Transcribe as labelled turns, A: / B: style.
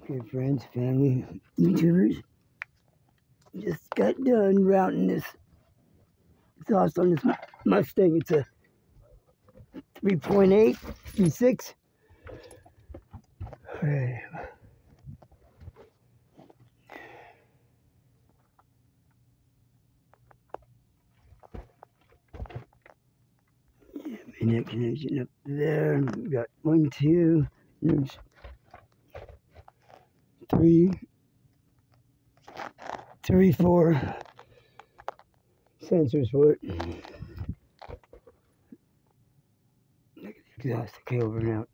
A: Okay, friends, family, YouTubers, just got done routing this exhaust on this Mustang. It's a 3.8 V6. Right. That connection up there. We got 1, 2, there's 3, 4 sensors for it. Look at the exhaust. Okay, over and out.